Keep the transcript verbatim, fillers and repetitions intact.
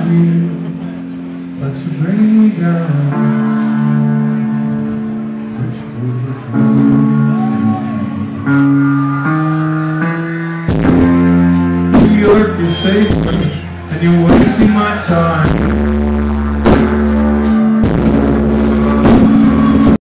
love you, but you bring me down. Which overturns you. New York is safe, and you're wasting my time.